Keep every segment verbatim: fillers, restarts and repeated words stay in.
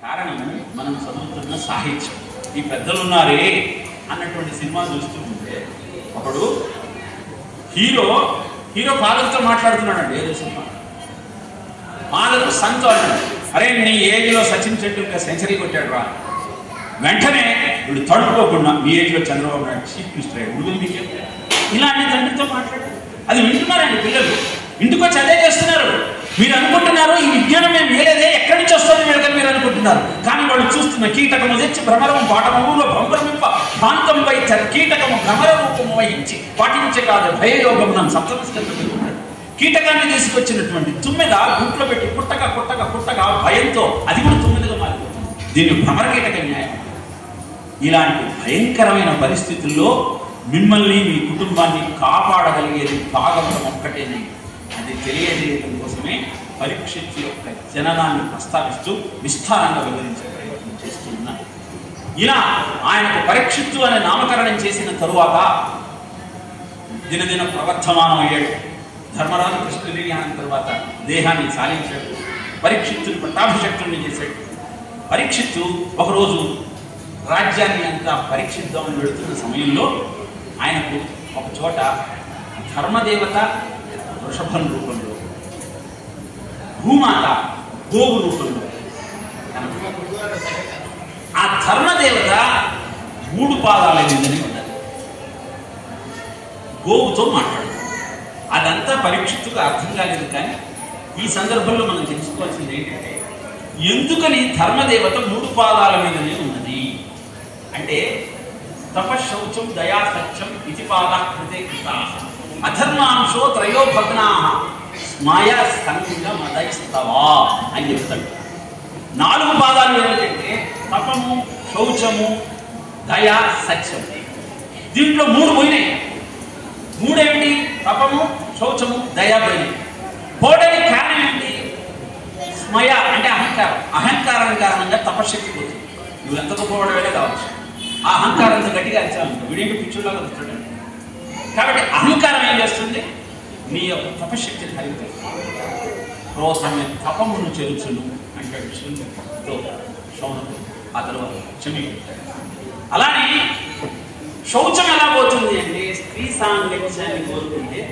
కారణము మనం చదువుతున్న సాహిత్యం. ఈ పెద్దలున్నారే అన్నటువంటి సినిమా చూస్తూ ఉంటే అప్పుడు హీరో హీరో ఫాదర్తో మాట్లాడుతున్నాడండి ఏదో సినిమా. ఫాదర్ సంతో అన్నాడు, అరే నీ ఏజ్లో సచిన్ టెండూల్కర్ సెంచరీ కొట్టాడు రా. వెంటనే వీడు తడుపుకోకుండా మీ ఏజ్లో చంద్రబాబు నాయుడు చీఫ్ మినిస్టర్ అయ్యాడు, ఉడుగులు మీకే. ఇలాంటి తండ్రితో మాట్లాడారు. అది వింటున్నారండి పిల్లలు, ఇంటికి వచ్చి అదే చేస్తున్నారు. మీరు అనుకుంటున్నారు ఈ విజ్ఞానం మేము వేరేదే, ఎక్కడి నుంచి వస్తుంది వీళ్ళకని మీరు అనుకుంటున్నారు. కానీ వాళ్ళు చూస్తున్న కీటకము తెచ్చి భ్రమరము పాఠమూలో భ్రమరమింప ప్రాంతంపై కీటకము భ్రమర రూపము వహించి పాటించే కాదు భయయోగమునం సప్తమస్కంధంలో ఉన్నాడు. కీటకాన్ని తీసుకొచ్చినటువంటి తుమ్మెద గుట్లో పెట్టి పుట్టక పుట్టక పుట్టక భయంతో అది కూడా తుమ్మెదగా మారిపోతుంది. దీన్ని భ్రమర కీటక న్యాయం. ఇలాంటి భయంకరమైన పరిస్థితుల్లో మిమ్మల్ని మీ కుటుంబాన్ని కాపాడగలిగేది భాగవతం ఒక్కటేనే. అది తెలియజేయడం కోసమే పరీక్షిత్ యొక్క జననాన్ని ప్రస్తావిస్తూ విస్తారంగా వివరించే ప్రయత్నం చేస్తున్నారు. ఇలా ఆయనకు పరీక్షిత్తు అనే నామకరణం చేసిన తరువాత దినదిన ప్రవర్ధమానం అయ్యాడు. ధర్మరాజు కృష్ణుని తర్వాత దేహాన్ని సాధించాడు. పరీక్షిత్తుని పట్టాభిషక్తుల్ని చేశాడు. పరీక్షిత్తు ఒకరోజు రాజ్యాన్ని అంతా పరీక్షిద్దామని వెళుతున్న సమయంలో ఆయనకు ఒక చోట ధర్మదేవత వృషభం రూపంలో, భూమాత గోవు రూపంలో, ఆ ధర్మదేవత మూడు పాదాలైందని ఉన్నది. గోవుతో మాట్లాడు. అదంతా పరీక్షిత్తుకు అర్థం కాలేదు. కానీ ఈ సందర్భంలో మనం తెలుసుకోవాల్సింది ఏంటంటే ఎందుకని ధర్మదేవత మూడు పాదాల మీదనే ఉన్నది అంటే తపశౌచం దయా సత్యం ఇతి పాదా కృతే కృతా అధర్మాంశో త్రయో భగ్నా స్మాయ సంగ మదైస్తవా అని చెప్తాడు. నాలుగు పాదాలు ఏమిటంటే తపము, శౌచము, దయ, సత్యం. దీంట్లో మూడు పోయినాయి. మూడేమిటి? తపము, శౌచము, దయ పోయినాయి. పోవడానికి కారణం ఏంటి? స్మయ అంటే అహంకారం. అహంకారం కారణంగా తపశక్తి పోతుంది. నువ్వు ఎంత గొప్పవాడవేడే కావచ్చు, ఆ అహంకారంతో గట్టిగా అరిచాను వీడేంటి పిచ్చులాగా వస్తాడు. కాబట్టి అహంకారం ఏం చేస్తుంది? నీ యొక్క తపశక్తిని హరిస్తుంది. క్రోధమే తపమును చెరుచును అంటాడు విష్ణుతో శౌనకు. ఆ తర్వాత క్షమి. అలానే శౌచం ఎలా పోతుంది అంటే స్త్రీ సాంగత్యాన్ని కోరుకుంటే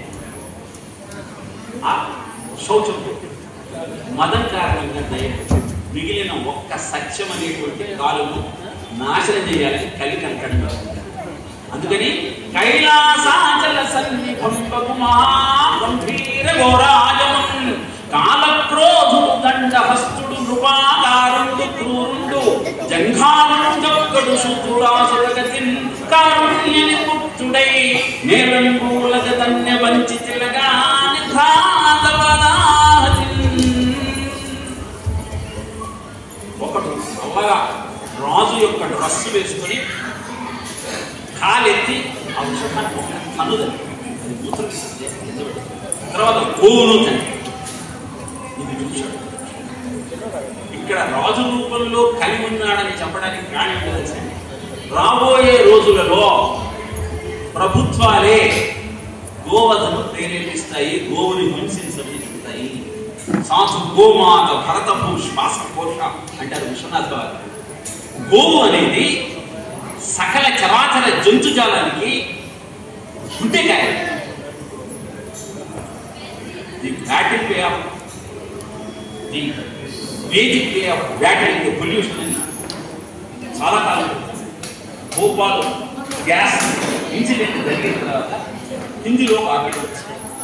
ఆ శౌచం మదం కారణంగా దయ. మిగిలిన ఒక్క సత్యం అనేటువంటి కాలును నాశనం చేయాలని కలిగి అంటాడు. అందుకని కైలాసాచల సన్నిభం గంభీర ఘోరాజమున్ కాలక్రోధుడు దండహస్తుడు నృపాకారుడు క్రూరుడు జంఘాలుడు శూద్రుడాసురగతిన్ కారుణ్యని పుట్టుడై నేలంబూలగ ధన్య వంచితిలగా ఒకడు అమ్మగా రాజు యొక్క డ్రస్సు వేసుకొని కాలెత్తి ఔషధాన్ని ఒక తనుదని అది మూత్రం తర్వాత గోవును ఇది చూశాడు. ఇక్కడ రాజు రూపంలో కలిగి ఉన్నాడని చెప్పడానికి కారణం తెలుసండి. రాబోయే రోజులలో ప్రభుత్వాలే గోవధను ప్రేరేపిస్తాయి, గోవుని హింసించబడుతాయి. సాసు గోమాత భరతభూ శ్వాస కోశ అంటారు విశ్వనాథ వారు. గోవు అనేది సకల చరాచర జంతుజాలానికి గుండెకాయ. The battle way of the Vedic way of battle the pollution అని చాలా కాలం భోపాల్ గ్యాస్ ఇన్సిడెంట్ జరిగిన తర్వాత హిందీలో ఆర్టికల్ వచ్చింది.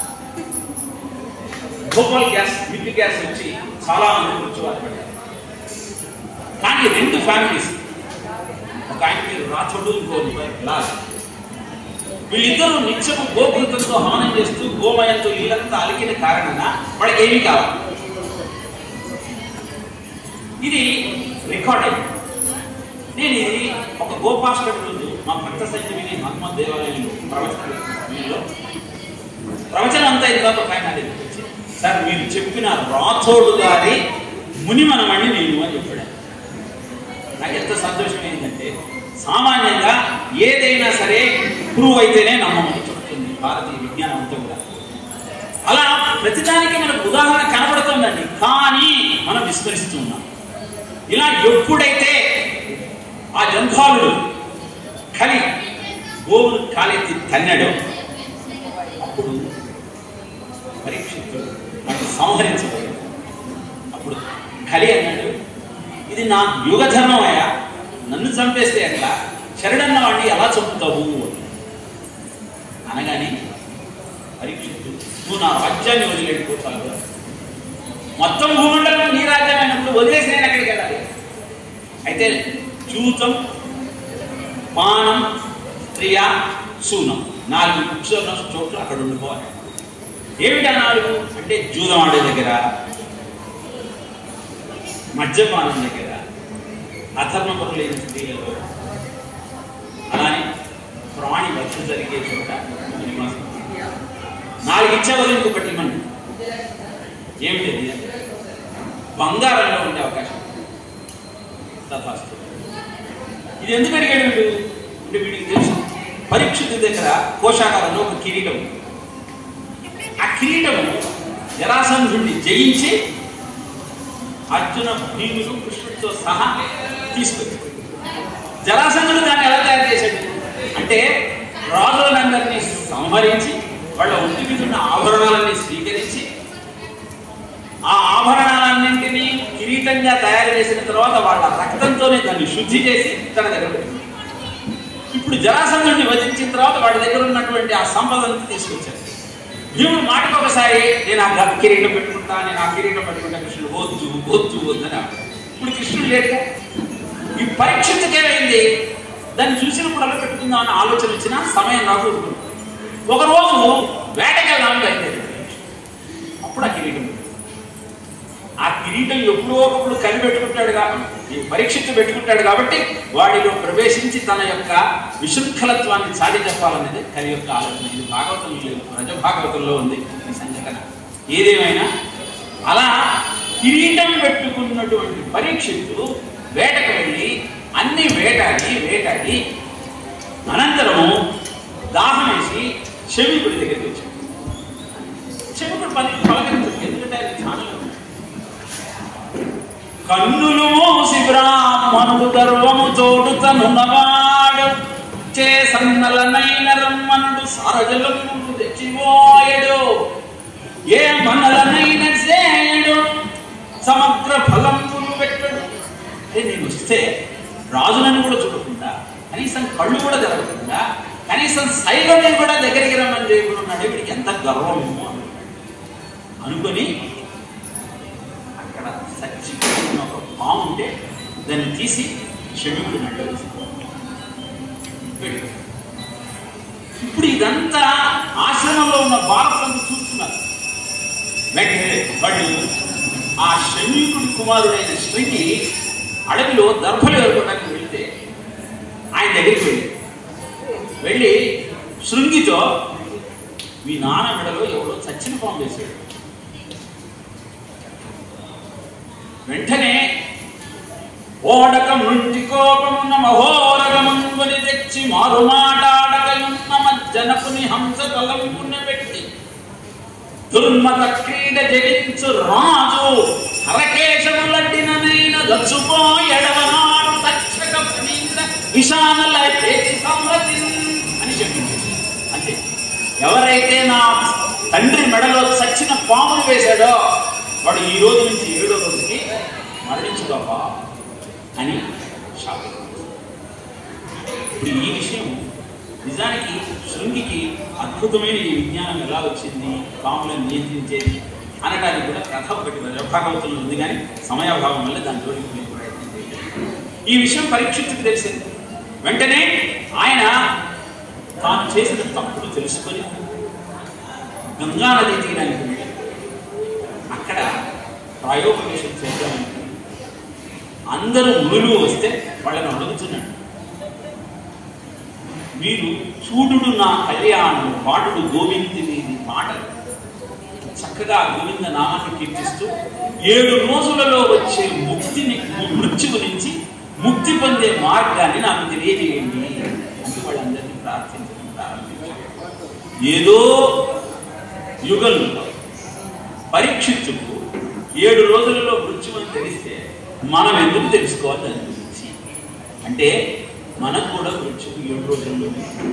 భోపాల్ గ్యాస్ మిడ్ గ్యాస్ వచ్చి చాలా మంది వచ్చి బాధపడ్డారు. కానీ రెండు ఫ్యామిలీస్, ఒక ఆయన పేరు రాచోడు, ఇంకో లాల్, వీళ్ళిద్దరూ నిత్యము గోకృతంతో హననం చేస్తూ గోమయంతో ఇల్లంతా అలికిన కారణంగా వాళ్ళకి ఏమీ కావాలి. ఇది రికార్డ్ అయింది. నేను ఇది ఒక గోపాష్టమి రోజు మా భక్త సంజీవిని హనుమత్ దేవాలయంలో ప్రవచనంలో ప్రవచనం అంతా ఇది కాదు. పైన వచ్చి సార్ మీరు చెప్పిన రాథోడు గారి మునిమనమని నేను అని చెప్పాడు. నాకు ఎంత సంతోషం ఏంటంటే సామాన్యంగా ఏదైనా సరే ప్రూవ్ అయితేనే నమ్మమని చెప్తుంది భారతీయ విజ్ఞానం అంతా కూడా. అలా ప్రతిదానికి మనకు ఉదాహరణ కనబడుతుందండి, కానీ మనం విస్మరిస్తూ ఉన్నాం. ఇలా ఎప్పుడైతే ఆ జంధ్వాలుడు కలి గోవును కాలెత్తి తన్నాడో అప్పుడు పరీక్షితుడు వాటిని సంహరించబోయాడు. అప్పుడు కలి అన్నాడు, ఇది నా యుగధర్మం అయ్యా, నన్ను చంపేస్తే ఎట్లా, శరణన్న వాడిని ఎలా చంపుతావు అనగానే పరీక్షితుడు, నువ్వు నా రాజ్యాన్ని వదిలేకపోతావు, మొత్తం భూమండలం నీ రాజ్యం అయినప్పుడు వదిలేసి నేను ఎక్కడికి వెళ్ళాలి? అయితే చూతం, పానం, స్త్రియ, శూనం నాలుగు కూర్చోన్న చోట్లు అక్కడ ఉండిపోవాలి. ఏమిటా నాలుగు అంటే జూదం ఆడే దగ్గర, మద్యపానం దగ్గర, అధర్మపరు లేని స్త్రీలలో, అలానే ప్రాణి వృద్ధి జరిగే చోట నివాసం. నాలుగు ఇచ్చేవాళ్ళు ఇంకొకటి ఇవ్వండి. ఏమిటి? బంగారంలో ఉండే అవకాశం. తథాస్తు. ఇది ఎందుకు అడిగాడు వీడు అంటే వీడికి తెలుసు పరీక్షితు దగ్గర కోశాగారంలో ఒక కిరీటం, ఆ కిరీటము జరాసంధుడిని జయించి అర్జున, భీముడు, కృష్ణుడితో సహా తీసుకొచ్చాడు. జరాసంధుడు దాన్ని ఎలా తయారు చేశాడు అంటే రాజులందరినీ సంహరించి వాళ్ళ ఒంటి మీద ఉన్న ఆభరణాలన్నీ స్వీకరించి ఆ ఆభరణాలన్నింటినీ కిరీటంగా తయారు చేసిన తర్వాత వాళ్ళ రక్తంతోనే దాన్ని శుద్ధి చేసి తన దగ్గర పెట్టింది. ఇప్పుడు జరాసంధుడిని వధించిన తర్వాత వాడి దగ్గర ఉన్నటువంటి ఆ సంపదను తీసుకొచ్చారు. భీముడు మాటకు ఒకసారి నేను ఆ కిరీటం పెట్టుకుంటా, నేను ఆ కిరీటం పెట్టుకుంటా, కృష్ణుడు వద్దు వద్దు వద్దని. ఇప్పుడు కృష్ణుడు లేడుగా. ఈ పరీక్షించకేమైంది, దాన్ని చూసినప్పుడు పెట్టుకుందాం అన్న ఆలోచన వచ్చిన సమయం నాకు ఒకరోజు వేటకెళ్ళడానికి అయితే అప్పుడు ఆ కిరీటం, ఆ కిరీటం ఎప్పుడో ఒకప్పుడు కలి పెట్టుకుంటాడు కాబట్టి పరీక్షించి పెట్టుకుంటాడు కాబట్టి వాడిలో ప్రవేశించి తన యొక్క విశృంఖలత్వాన్ని చాటి చెప్పాలనేది కలి యొక్క ఆలోచన. ఇది భాగవతంలో లేదు, రజభాగవతంలో ఉంది ఈ సంఘటన. ఏదేమైనా అలా కిరీటం పెట్టుకున్నటువంటి పరీక్షిత్తు వేటకు వెళ్ళి అన్ని వేటాడి వేటాడి అనంతరము దాహం వేసి శమికుడి దగ్గరికి వచ్చాడు. శమికుడు పని పలకరించాడు, ఎందుకంటే ఆయన ధ్యానంలో కన్నులు మూసి బ్రాహ్మణుడు గర్వము తోడు తనున్నవాడు చే సన్నలనైన రమ్మనుడు సారజలము తెచ్చిపోయడు ఏ మనలనైన చేయడు సమగ్ర ఫలంపులు పెట్టడు. అంటే నేను వస్తే రాజులను కూడా చూడకుండా, కనీసం కళ్ళు కూడా జరగకుండా, కనీసం సైగని కూడా దగ్గరికి రమ్మని చేయకుండా ఉన్నాడు. వీడికి ఎంత గర్వమేమో అనుకొని అక్కడ సచ్చిపోయిన ఒక పాము ఉంటే దాన్ని తీసి శమికుడు నడ్డు. ఇప్పుడు ఇదంతా ఆశ్రమంలో ఉన్న బాలకులంతా చూస్తున్నారు. వెంటనే వాళ్ళు ఆ శమీకుడి కుమారుడైన శృంగి అడవిలో దర్భలు ఎదుర్కోవడానికి వెళ్తే ఆయన దగ్గరికి వెళ్ళి వెళ్ళి శృంగితో మీ నాన్న మెడలో ఎవరో చచ్చిన పాము వేశాడు. వెంటనే ఓడకం నుండి కోపమున్న మహోరగముని తెచ్చి మారు మాటాడకయున్న మజ్జనపుని హంస తలంపున పెట్టి దుర్మత క్రీడ జగించు రాజు హరకేశములడ్డిననైన దచ్చుపోయడవనాడు తక్షక ప్రణీంద్ర విశానల సంహతి అని చెప్పింది. అంటే ఎవరైతే నా తండ్రి మెడలో చచ్చిన పామును వేశాడో వాడు ఈ రోజు నుంచి ఏడో రోజుకి మరణించుకోవా అని శాపం. ఇప్పుడు ఈ విషయం నిజానికి శృంగికి అద్భుతమైన ఈ విజ్ఞానం ఎలా వచ్చింది, పాములను నియంత్రించేది అనడానికి కూడా కథ ఒకటి రజభాగవతంలో ఉంది, కానీ సమయాభావం వల్ల దాని జోలికి ప్రయత్నం చేయాలి. ఈ విషయం పరీక్షితుకు తెలిసింది. వెంటనే ఆయన తాను చేసిన తప్పులు తెలుసుకొని గంగా నది తీయడానికి వెళ్ళి అక్కడ ప్రాయోపవేశం చేద్దామని అందరూ మునులు వస్తే వాళ్ళని అడుగుతున్నాడు, మీరు చూడు నా కళ్యాణం పాటుడు గోవింది మీది మాటలు చక్కగా గోవింద నామాన్ని కీర్తిస్తూ ఏడు రోజులలో వచ్చే ముక్తిని మృత్యువు నుంచి ముక్తి పొందే మార్గాన్ని నాకు తెలియజేయండి అని వాళ్ళందరినీ ప్రార్థించడం ప్రారంభించారు. ఏదో యుగంలో పరీక్షితుకు ఏడు రోజులలో మృత్యువని తెలిస్తే మనం ఎందుకు తెలుసుకోవాలి దాని గురించి అంటే మనం కూడా వృక్షకు ఏడు రోజుల్లో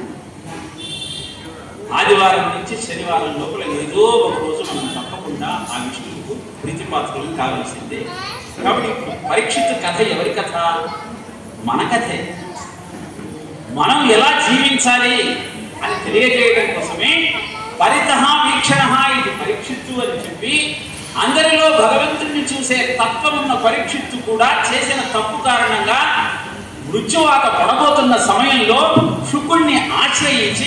ఆదివారం నుంచి శనివారం లోపల ఏదో ఒక రోజు మనం తప్పకుండా ఆ విష్ణువుకు ప్రీతిపాత్రలు కావాల్సిందే. కాబట్టి పరీక్షిత్ కథ ఎవరి కథ? మన కథే. మనం ఎలా జీవించాలి అని తెలియజేయడం కోసమే పరితః వీక్షణ ఇది పరీక్షిత్తు అని చెప్పి అందరిలో భగవంతుడిని చూసే తత్వం ఉన్న పరీక్షిత్తు కూడా చేసిన తప్పు కారణంగా మృత్యువాత పడబోతున్న సమయంలో శుకుణ్ణి ఆశ్రయించి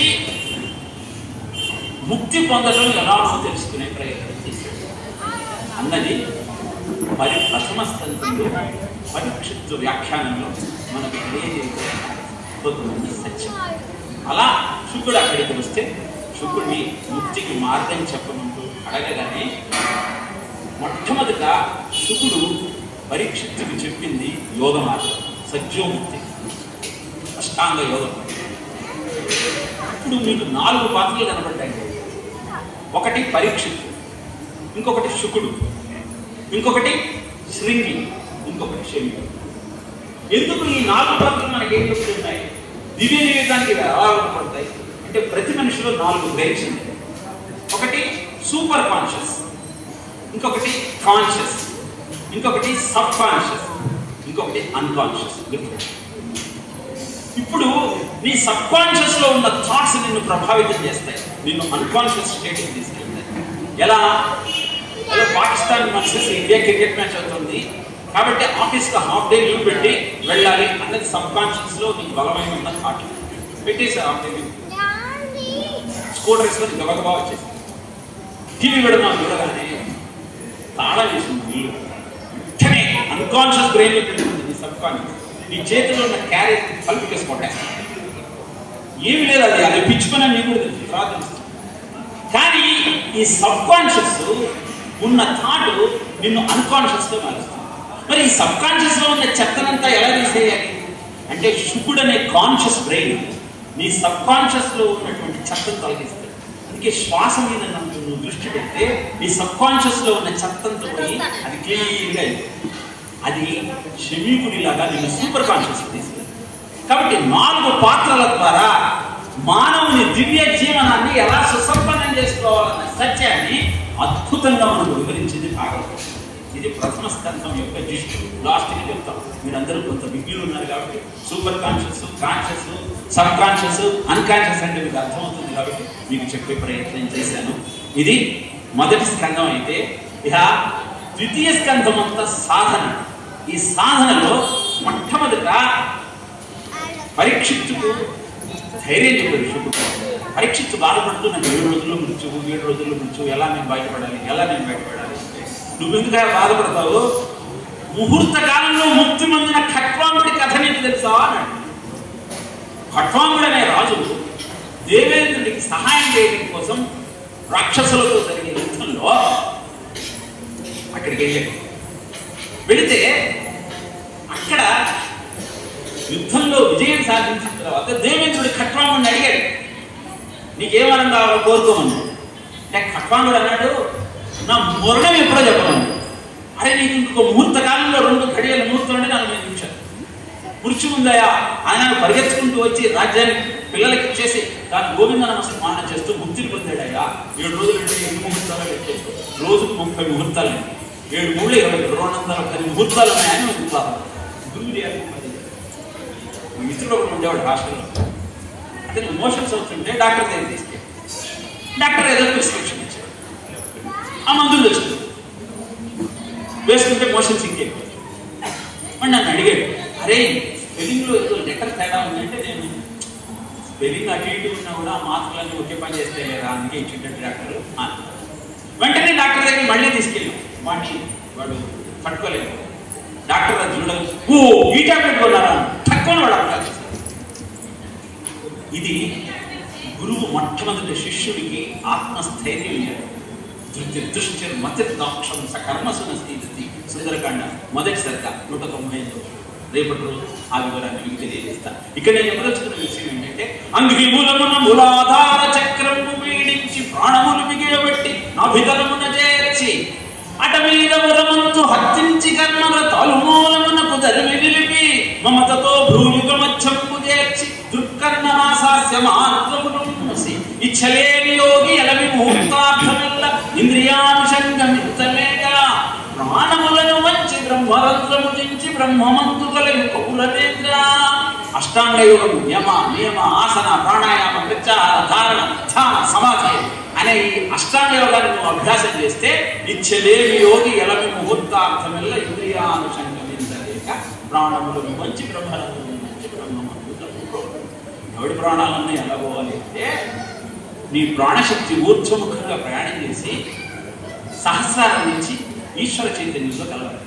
ముక్తి పొందడం ఎలానో తెలుసుకునే ప్రయత్నం చేశాడు అన్నది మరి ప్రథమ స్కంధంలో పరీక్షిత్తు వ్యాఖ్యానంలో మనకు తెలియజేయబోతున్న సత్యం. అలా శుకుడు అక్కడికి వస్తే శుకుడిని ముక్తికి మార్గం చెప్పమంటూ అడగగానే మొట్టమొదట శుకుడు పరీక్షిత్తుకు చెప్పింది యోగ మార్గం, సత్యోముక్తి, అష్టాంగ యోగం. ఇప్పుడు మీకు నాలుగు పాత్రలు కనబడ్డాయి. ఒకటి పరీక్షిత్తు, ఇంకొకటి శుకుడు, ఇంకొకటి శృంగి, ఇంకొకటి శల్యుడు. ఎందుకు ఈ నాలుగు పాత్రలు మనకి ఏం చెప్తున్నాయి? దివ్య జీవితానికి ఎలా పడతాయి అంటే ప్రతి మనిషిలో నాలుగు బ్రెయిన్స్ ఉంటాయి. ఒకటి సూపర్ కాన్షియస్, ఇంకొకటి కాన్షియస్, ఇంకొకటి సబ్ కాన్షియస్, ఇంకొకటి అన్కాన్షియస్. ఇప్పుడు నీ సబ్ కాన్షియస్ లో ఉన్న థాట్స్ నిన్ను ప్రభావితం చేస్తాయి, నిన్ను అన్కాన్షియస్ స్టేట్కి తీసుకెళ్తాయి. ఎలా? Pakistan versus India cricket match అవుతుంది కాబట్టి ఆఫీస్కి హాఫ్ డే లీవ్ పెట్టి వెళ్ళాలి అన్నది సబ్ కాన్షియస్ లో నీకు బలమైన ఉన్న థాట్. పెట్టేసి half day leave school dress లో గబగబా వచ్చేసి టీవీ పెడదాం చూడగానే తాళం వేసింది నీళ్ళు. వెంటనే అన్కాన్షియస్ బ్రెయిన్ లో పెడుతుంది నీ సబ్ కాన్షియస్. నీ చేతిలో ఉన్న క్యారెట్ కలిపి వేసుకోవటం ఏమి లేదు, అది అది పిచ్చుకొని నీకు కూడా తెలుసు, తర్వాత తెలుస్తుంది. కానీ ఈ సబ్ కాన్షియస్ ఉన్న థాట్ నిన్ను అన్కాన్షియస్ గా మారుస్తుంది. మరి ఈ సబ్ కాన్షియస్ లో ఉన్న చెత్తనంతా ఎలా తీసేయాలి అంటే శుకుడు అనే కాన్షియస్ బ్రెయిన్ నీ సబ్ కాన్షియస్ లో ఉన్నటువంటి చెత్తను తొలగిస్తుంది. అందుకే శ్వాస మీద నువ్వు దృష్టి పెడితే నీ సబ్ కాన్షియస్ లో ఉన్న చెత్తంతో పోయి అది క్లీన్గా అయిపోతుంది. అది శమీకుడిలాగా నిన్ను సూపర్ కాన్షియస్ తీసుకుంది. కాబట్టి నాలుగు పాత్రల ద్వారా మానవుని దివ్య జీవనాన్ని ఎలా సుసంపన్నం చేసుకోవాలన్న సత్యాన్ని అద్భుతంగా మనకు వివరించింది భాగవతం. ఇది ప్రథమ స్కంధం యొక్క జిస్టు. లాస్ట్కి చెప్తాం. మీరందరూ కొంత విజ్ఞులు ఉన్నారు కాబట్టి super conscious, conscious, sub conscious, unconscious అంటే మీకు అర్థమవుతుంది కాబట్టి మీకు చెప్పే ప్రయత్నం చేశాను. ఇది మొదటి స్కంధం అయితే ఇక ద్వితీయ స్కంధం అంతా సాధన. ఈ సాధనలో మొట్టమొదట పరీక్షిత్తుకు ధైర్యం చెప్పాడు శుకుడు. పరీక్షిత్తు బాధపడుతూ నాకు ఏడు రోజుల్లో మృత్యువు, ఏడు రోజుల్లో మృత్యువు, ఎలా నేను బయటపడాలి, ఎలా నేను బయటపడాలి అంటే నువ్వెందుకు బాధపడతావు? ముహూర్త కాలంలో ముక్తి పొందిన ఖట్వాంగుడి కథ నీకు తెలుసా అన్నాడు. ఖట్వాంగుడు అనే రాజు దేవేంద్రుడికి సహాయం చేయడం కోసం రాక్షసులతో జరిగే యుద్ధంలో అక్కడికి వెళ్ళాడు. వెళితే అక్కడ యుద్ధంలో విజయం సాధించిన తర్వాత దేవేంద్రుడి ఖట్వాంగుడిని అడిగాడు, నీకేమనం కావాలో కోరుకోమన్నాడు. అంటే ఖట్వాంగుడు అన్నాడు, నా మరణం ఎప్పుడో చెప్పమన్నాడు. అరే నీకు ఇంకొక ముహూర్త కాలంలో రెండు గడియల ముహూర్తం అంటే నలభై నిమిషాలు మృత్యు ఉందయా ఆయన పరిగెత్తుకుంటూ వచ్చి రాజ్యానికి పిల్లలకి ఇచ్చేసి దాని గోవింద నమస్కారం చేస్తూ ముక్తిని పొందాడయ్యా. ఏడు రోజులు అంటే ఎన్ని ముహూర్తాలు పెట్టేసి రోజుకు ముప్పై ముహూర్తాలు, ఏడు మూడు ఇరవై రెండు వందల పది ముహూర్తాలు ఉన్నాయని చెప్తారు. గురువు మిత్రుడు ఒకటి ఉండేవాడు హాస్టల్లో. అతను మోషన్స్ అవుతుంటే డాక్టర్ దగ్గర తీసుకెళ్ళి డాక్టర్ ఏదో ప్రిస్క్రిప్షన్ ఇచ్చాడు. ఆ మందులు తెచ్చుకుంది వేసుకుంటే మోషన్స్ ఇంకెక్కువ. మరి నన్ను అడిగాడు, అరే స్పెల్లింగ్లో ఏదో లెటర్ తేడా ఉందంటే నేను స్పెల్లింగ్ అటు ఇటు ఉన్నా కూడా మాత్రలన్నీ ఒకే పని చేస్తే లేదా అందుకే ఇచ్చేటట్టు డాక్టర్. వెంటనే డాక్టర్ దగ్గర మళ్ళీ తీసుకెళ్ళాం. వాడిని వాడు పట్టుకోలేదు. డాక్టర్ అది చూడడం, ఓ ఈ టాబ్లెట్ కొన్నారా తక్కువ వాడు అర్థం. ఇది గురువు మొట్టమొదటి శిష్యుడికి ఆత్మస్థైర్యం ఇయ్యాడు. దుష్టిర్ మతిర్దాక్షం సకర్మసున స్థితి సుందరకాండ మొదటి సరిక నూట తొంభై ఐదు. రేపటి రోజు ఆ వివరాన్ని మీకు తెలియజేస్తాను. ఇక్కడ నేను చెప్పదలుచుకున్న విషయం ఏంటంటే అంగిమూలమున మూలాధార చక్రము పీడించి ప్రాణములు మిగిలబెట్టి అభిధనమున చేర్చి అట మీద మురమంతు హత్తించి కర్మల తలుమూలమునకు దరిమి నిలిపి మమతతో భ్రూయుగమచ్చంపు చేర్చి దుర్కర్ణమాసాస్యమాత్రమును మూసి ఇచ్చలేని యోగి ఎలవి ముహూర్తార్థమెల్ల ఇంద్రియానుషంగమిత్తలేక ప్రాణములను వంచి బ్రహ్మరంధ్రము దించి బ్రహ్మమంతు కలవి కౌలనేంద్ర. అష్టాంగ యోగం యమ నియమ ఆసన ప్రాణాయామ ప్రత్యాహార ధారణ ధ్యాన సమాధి అనే ఈ అష్టాంగ యోగాన్ని నువ్వు అభ్యాసం చేస్తే ఇచ్చలేని యోగి ఎలవి ముహూర్తార్థమెల్ల ఇంద్రియానుషంగమిత్తలేక ప్రాణములను వంచి బ్రహ్మరంధ్రము దించి బ్రహ్మమంతు కలవి. ఎవడి ప్రాణాలన్నీ ఎలా పోవాలి అంటే నీ ప్రాణశక్తి ఊర్ధ్వముఖంగా ప్రయాణం చేసి సహస్రారం నుంచి ఈశ్వర చైతన్యంలో కలవాలి.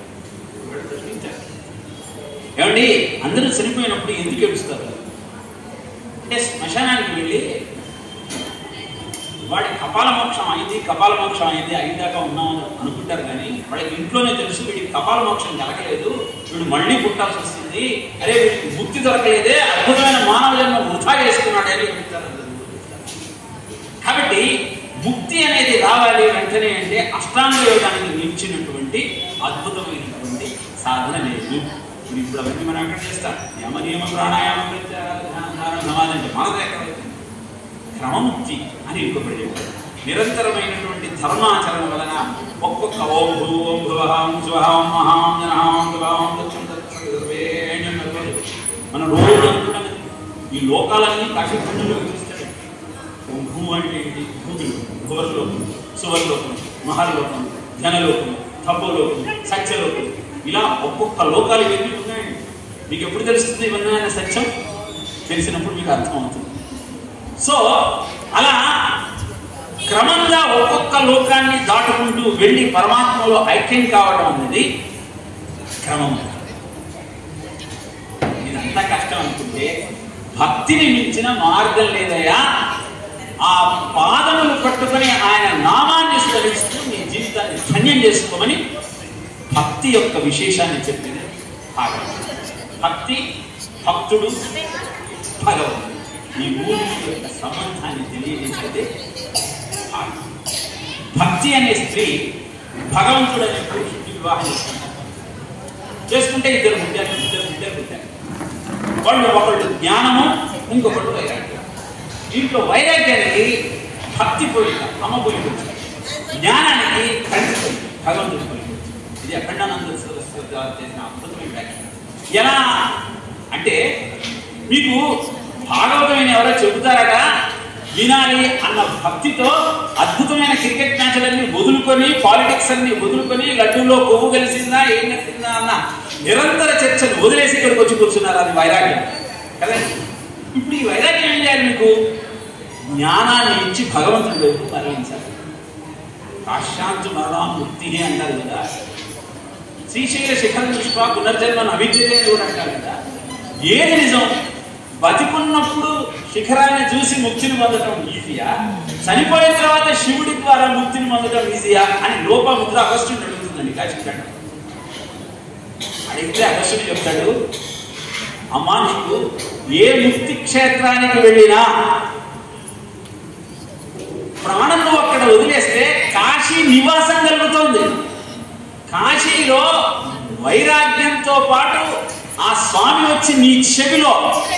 ఏమండి అందరూ చనిపోయినప్పుడు ఎందుకు ఏడుస్తారు అంటే శ్మశానానికి వెళ్ళి వాడి కపాల మోక్షం అయింది కపాల మోక్షం అయింది అయిందాకా ఉన్నామని అనుకుంటారు, కానీ వాళ్ళకి ఇంట్లోనే తెలుసు వీడికి కపాల మోక్షం జరగలేదు, వీడు మళ్ళీ పుట్టాల్సి వస్తుంది, అరే వీడికి ముక్తి దొరకలేదే, అద్భుతమైన మానవ జన్మ వృధా చేసుకున్నాడు అని చెప్తారు. కాబట్టి ముక్తి అనేది రావాలి వెంటనే అంటే అష్టాంగ యోగానికి మించినటువంటి అద్భుతమైనటువంటి సాధన లేదు. ఇప్పుడు అవన్నీ మనం ఎక్కడ చేస్తాం, యమ నియమ ప్రాణాయామం సమాధి అంటే మనది ఎక్కడైతే క్రమముక్తి అని ఇంకొకటి చెప్పారు. నిరంతరమైనటువంటి ధర్మాచరణ వలన ఒక్కొక్క ఓం భూ ఓం భువహం శివహం మహాం జనహాం భువహం దక్షం మనం రోజు అనుకుంటాం ఈ లోకాలన్నీ కాశీఖండంలో చూస్తాడు. ఓం భూ అంటే ఏంటి? భూమి, భువర్లోకం, సువర్లోకం, మహర్లోకం, ధనలోకం, తపోలోకం, సత్యలోకం, ఇలా ఒక్కొక్క లోకాలు ఇవన్నీ ఉన్నాయండి. మీకు ఎప్పుడు తెలుస్తుంది ఇవన్నీ అనే సత్యం? తెలిసినప్పుడు మీకు అర్థమవుతుంది. సో అలా క్రమంగా ఒక్కొక్క లోకాన్ని దాటుకుంటూ వెళ్ళి పరమాత్మలో ఐక్యం కావడం అనేది క్రమం. ఇదంతా కష్టం అనుకుంటే భక్తిని మించిన మార్గం లేదయా. ఆ పాదములు పట్టుకొని ఆయన నామాన్ని స్మరిస్తూ మీ జీవితాన్ని ధన్యం చేసుకోమని భక్తి యొక్క విశేషాన్ని చెప్పింది భాగవతం. భక్తి, భక్తుడు, భగవంతుడు ఈ మూడు యొక్క సంబంధాన్ని తెలియజేసేది భాగవతం. భక్తి అనే స్త్రీ భగవంతుడు అనే పురుషుడికి వివాహం చేసుకుంటారు. చేసుకుంటే ఇద్దరు పుట్టారు, ఇద్దరు ఇద్దరు పుట్టారు. వాళ్ళు ఒకళ్ళు జ్ఞానము, ఇంకొకళ్ళు వైరాగ్యం. దీంట్లో వైరాగ్యానికి భక్తి పోయిక అమ్మ పోయి, జ్ఞానానికి తండ్రి పోయి భగవంతుడి పోయి. ఇది అఖండానంద సరస్వతి గారు చేసిన అద్భుతమైన వ్యాఖ్య. ఎలా అంటే మీకు భాగవతమైన ఎవరో చెబుతారట వినాలి అన్న భక్తితో అద్భుతమైన క్రికెట్ మ్యాచ్లన్నీ వదులుకొని, పాలిటిక్స్ అన్ని వదులుకొని, లడ్డూలో కొవ్వు కలిసిందా ఏం కలిసిందా అన్న నిరంతర చర్చను వదిలేసి ఇక్కడికి వచ్చి కూర్చున్నారు. అది వైరాగ్యం కదండి. ఇప్పుడు ఈ వైరాగ్యం ఏం చేయాలి? మీకు జ్ఞానాన్ని ఇచ్చి భగవంతుడి వైపు మరణించాలి. కాశ్యాంతు మరణం ముక్తి అంటారు కదా. శ్రీశైల శిఖర పుష్ప పునర్జన్మను అవిద్యతే అని కూడా అంటారు కదా. ఏది నిజం? బతికున్నప్పుడు శిఖరాన్ని చూసి ముక్తిని పొందడం ఈజీయా, చనిపోయిన తర్వాత శివుడి ద్వారా ముక్తిని పొందడం ఈజీయా అని లోపముద్ర అగస్త్యుడు అడుగుతుందండి. కాశీఖండం అడిగితే అగస్త్యుడు చెప్తాడు, అమ్మా నీకు ఏ ముక్తి క్షేత్రానికి వెళ్ళినా ప్రాణం నువ్వు అక్కడ వదిలేస్తే కాశీ నివాసం కలుగుతుంది. కాశీలో వైరాగ్యంతో పాటు ఆ స్వామి వచ్చి నీ చెవిలో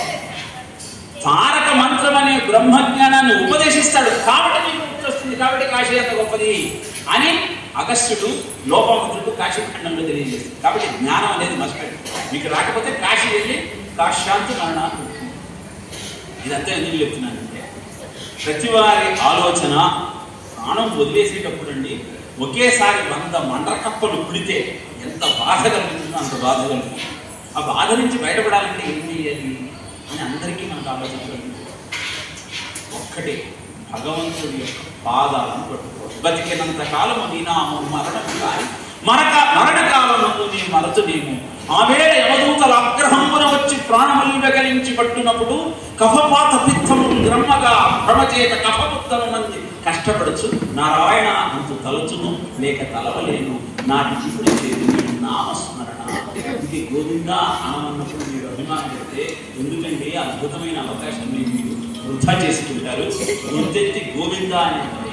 తారక మంత్రం అనే బ్రహ్మజ్ఞానాన్ని ఉపదేశిస్తాడు. కాబట్టి నీకు ముక్తి వస్తుంది, కాబట్టి కాశీ అంత గొప్పది అని అగస్త్యుడు లోపముద్రుడు కాశీఖండంలో తెలియజేస్తుంది. కాబట్టి జ్ఞానం అనేది మస్ట్. మీకు రాకపోతే కాశీ వెళ్ళి కాశ్యాంతు మరణాలు. ఇదంతా ఎందుకు చెప్తున్నానంటే ప్రతి వారి ఆలోచన ప్రాణం వదిలేసేటప్పుడు అండి ఒకేసారి వంద మండకప్పలు పుడితే ఎంత బాధ కలుగుతుందో అంత బాధ కలుగుతుంది. ఆ బాధ నుంచి బయటపడాలంటే ఏం చేయాలి అని అందరికీ మనకు ఆలోచన కలుగుతుంది. ఒక్కటే భగవంతుడి యొక్క పాదాలను పట్టుకోవాలి. బతికినంత కాలము నీ నామం మరణం కానీ మరక మరణ కాలము నీ మరతునేమో. ఆ వేళ యమదూతల అగ్రహంపున వచ్చి ప్రాణములు వెగలించి పట్టునప్పుడు కఫపాత పిత్తము గ్రమ్మగా భ్రమచేత కఫపుత్తము మంది కష్టపడచ్చు నారాయణ అంతు తలచును లేక తలవలేను నాటి ఇప్పుడు చేతి నామస్మరణ. ఇది గోవిందా అనమన్నప్పుడు మీరు అభిమానం పెడితే ఎందుకంటే అద్భుతమైన అవకాశం మీరు వృధా చేసుకుంటారు. గుర్తెత్తి గోవిందా అనే ప్రయత్నం చేయాలి.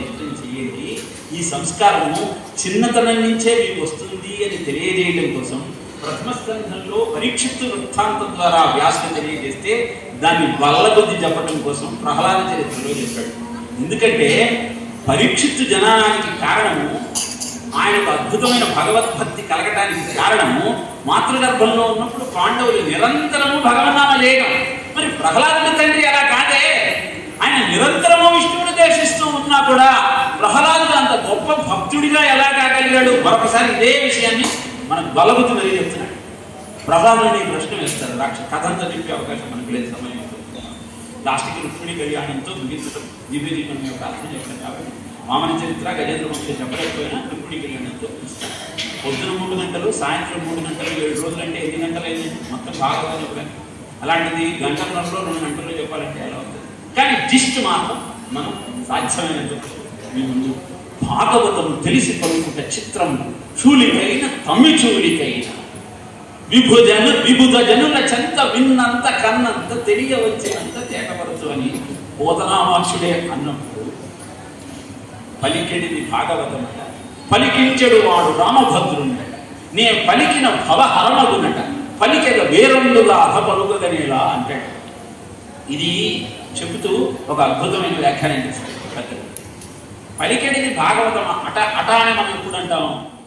చేయడానికి ఈ సంస్కారము చిన్నతనం నుంచే మీకు వస్తుంది అని తెలియజేయడం కోసం ప్రథమ స్కంధంలో పరీక్షిత్తు వృత్తాంతం ద్వారా వ్యాసుడు తెలియజేస్తే దాన్ని వల్ల కొద్ది చెప్పడం కోసం ప్రహ్లాద చరిత్రలో చెప్పాడు. ఎందుకంటే పరీక్షిత్తు జనానికి కారణము, ఆయనకు అద్భుతమైన భగవద్భక్తి కలగటానికి కారణము మాతృగర్భంలో ఉన్నప్పుడు పాండవులు నిరంతరము భగవన్నామ చేయడం. మరి ప్రహ్లాదుడి తండ్రి అలా కాదే, ఆయన నిరంతరము విష్ణువుని దేశిస్తూ ఉన్నా కూడా ప్రహ్లాదుడు అంత గొప్ప భక్తుడిగా ఎలా కాగలిగాడు? మరొకసారి ఇదే విషయాన్ని మనకు బలబుద్ధి మరీ చెప్తున్నాడు. ప్రహ్లాదుని ప్రశ్న వేస్తారు, రాక్ష కథ అంతా చెప్పే అవకాశం మనకు లేదు, సమయం లాస్ట్కి రుక్మిణి కళ్యాణంతో ముగించడం దివ్య జీవనం యొక్క అర్థం చెప్పారు. కాబట్టి వామన చరిత్ర గజేంద్ర వంశ చెప్పలేకపోయినా రుక్మిణి కళ్యాణంతో ఇస్తారు. పొద్దున మూడు గంటలు, సాయంత్రం మూడు గంటలు, ఏడు రోజులు అంటే ఎన్ని గంటలు అయింది మొత్తం బాగా చెప్పాను. అలాంటిది గంటన్నరలో రెండు గంటల్లో చెప్పాలంటే ఎలా అవుతుంది? కానీ జిస్ట్ మాత్రం మనం సాధ్యమైనంత మీ ముందు భాగవతం తెలిసి పలుకుట చిత్రం చూలికైన తమ్మి చూలికైన విభుజను విభుధ జనుల చెంత విన్నంత కన్నంత తెలియవచ్చినంత తేటపరచు అని బోధనామాక్షుడే అన్నప్పుడు పలికెడిది భాగవతమట, పలికించెడు వాడు రామభద్రుండట, నే పలికిన భవహరణగునట, పలికెద వేరొండుగా అధ పలుకగనేలా అంటాడు. ఇది చెబుతూ ఒక అద్భుతమైన వ్యాఖ్యానం చేస్తాడు పెద్దలు. పలికెడిది భాగవతం అట అట అని మనం ఎప్పుడు అంటాం?